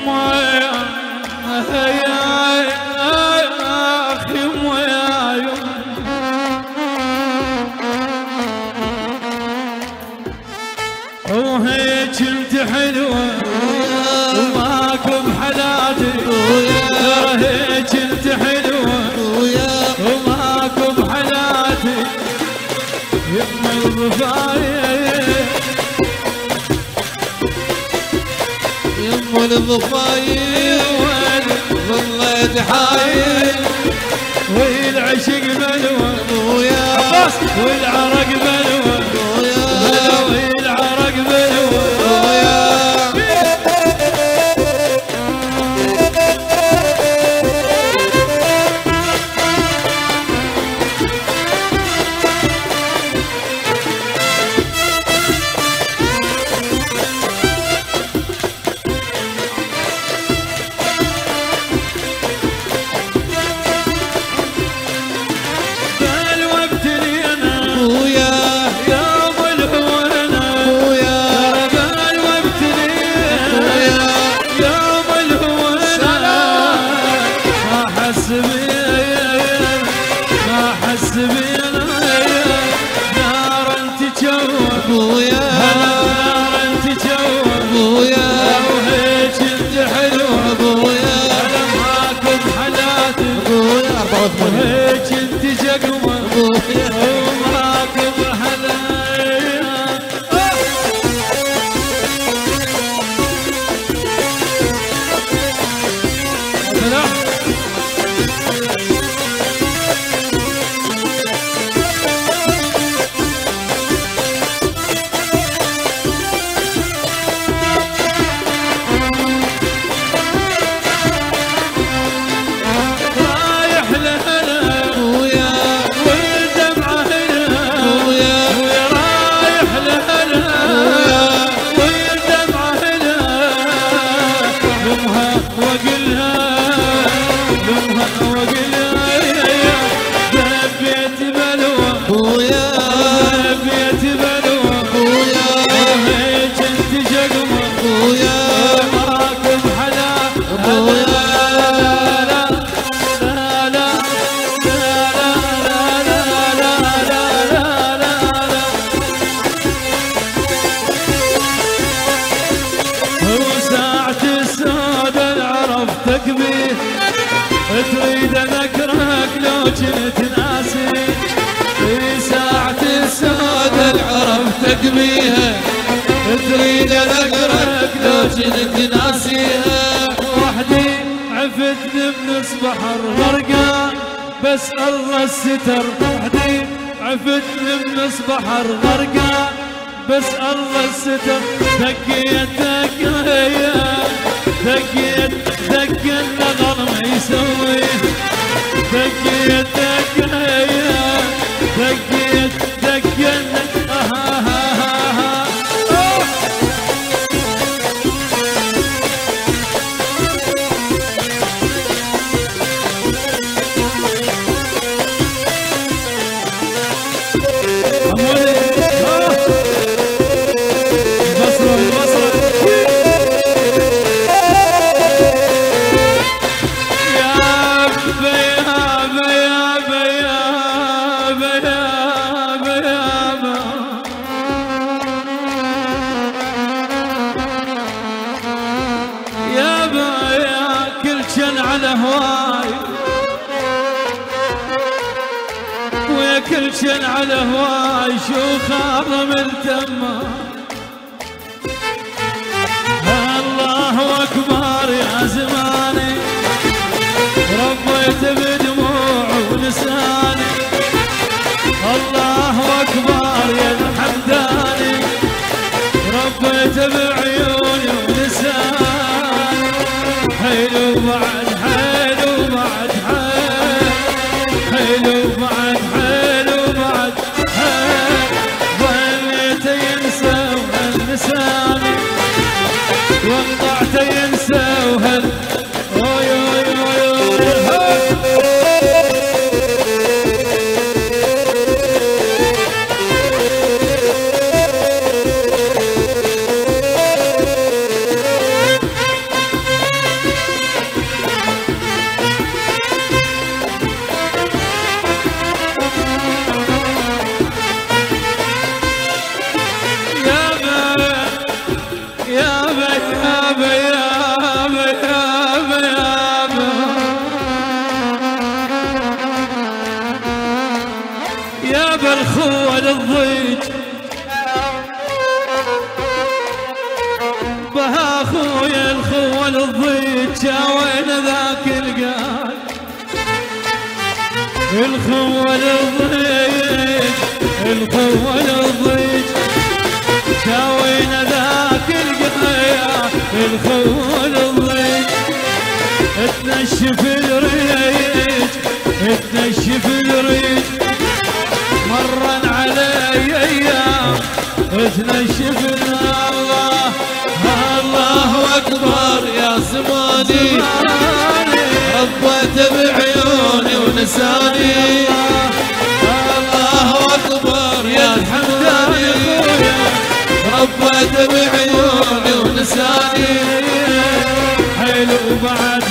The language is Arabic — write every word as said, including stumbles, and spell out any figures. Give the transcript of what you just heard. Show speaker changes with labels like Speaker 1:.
Speaker 1: وهيك انت حلوة وماكو بحلاتي هيك انت حلوة وماكو بحلاتي يما الضفاير
Speaker 2: يما الضفاير ظليت حايل
Speaker 1: والعشق بلوى والعرق بلوى والعرق بلوى وهيك انت جقمة وماكو بحلايا تريد اذكرك لو كنت ناسي في ساعة السود عرفتك بيها تريد اذكرك لو كنت ناسيها وحدي عفتني بنص بحر غرقان بس الله الستر وحدي عفتني بنص بحر غرقان بس الله الستر دقيت دقيت دقيت دق النغر ما يسوي دقيت دقيت دقيت دق النغر على هواي ويا كل شن على هواي شو خاضم التمه الله اكبر يا زماني ربيت بدموع ولساني الله اكبر يا الحمداني ربيت بعيوني ولساني حلو بعد حلو بعد حلو بعد حلو بعد ظليت ينسى وهل لساني وقطعت ينسى وهل اوي اوي اوي الضيج بها خويا الخول الضيج وين ذاك القال الخول الضيج الخول الضيج شاوين ذاك القال الخول الضيج تنشف الريج تنشف الريج مرن علي ايام تنشف الله الله اكبر يا زماني ربيت بعيوني ونساني الله اكبر يا الحمداني ربيت بعيوني ونساني حلو بعد